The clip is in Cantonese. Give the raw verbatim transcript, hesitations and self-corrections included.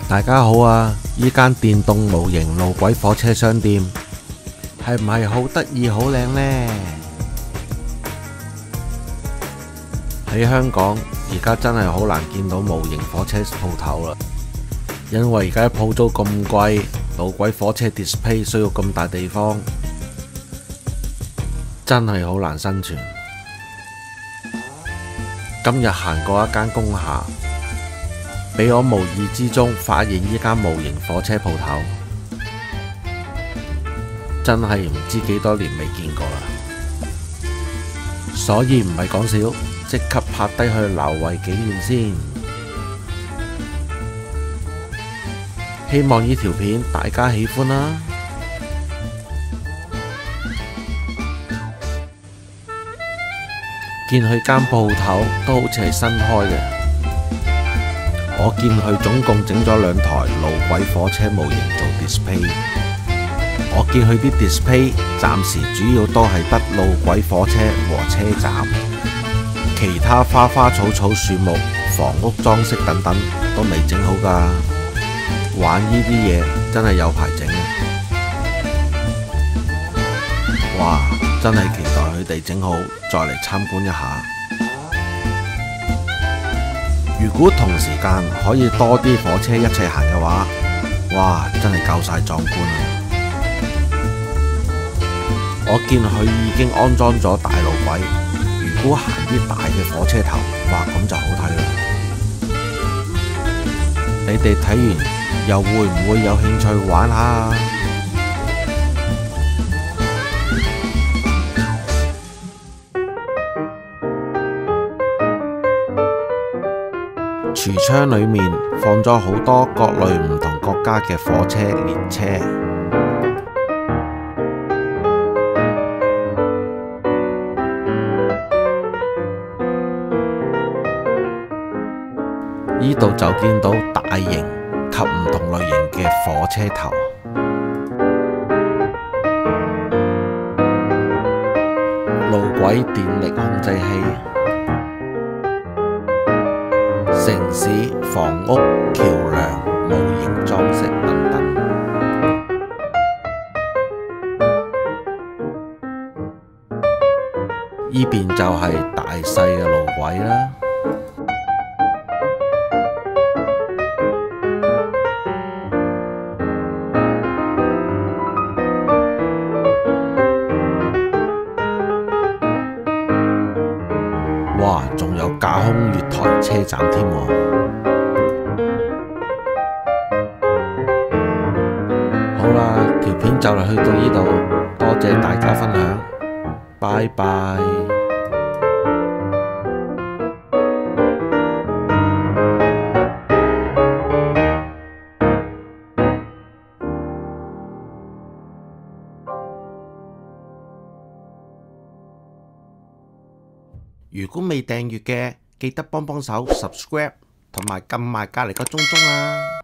大家好啊！依間電動模型路軌火車商店係唔係好得意好靚呢？喺香港而家真係好難見到模型火車鋪頭啦，因為而家鋪租咁貴，路軌火車 display 需要咁大地方，真係好難生存。今日行過一間工廈，俾我無意之中發現依間模型火車鋪頭，真係唔知幾多年未見過啦，所以唔係講笑，即刻拍低去留為紀念先。希望呢條片大家喜歡啦。見佢間鋪頭都好似係新開嘅。我見佢總共整咗兩台路軌火車模型做 display。我見佢啲 display 暫時主要都係得路軌火車和車站，其他花花草草、樹木、房屋裝飾等等都未整好㗎。玩呢啲嘢真係有排整啊！哇！真係期待佢哋整好再嚟參觀一下。如果同時間可以多啲火車一齊行嘅話，哇！真係夠晒壯觀啊！我見佢已經安裝咗大路軌，如果行啲大嘅火車頭，哇！咁就好睇啦。你哋睇完又會唔會有興趣玩下？櫥窗裏面放咗好多各類唔同國家嘅火車列車，呢度就見到大型及唔同類型嘅火車頭，路軌電力控制器、城市、房屋、橋梁、模型裝飾等等。依邊就係大細嘅路軌啦。哇！仲有架空月台車站添喎。好啦，條片就嚟去到呢度，多謝大家分享，拜拜。如果未訂閱嘅，記得幫幫手 subscribe 同埋撳埋隔離個鐘鐘啊！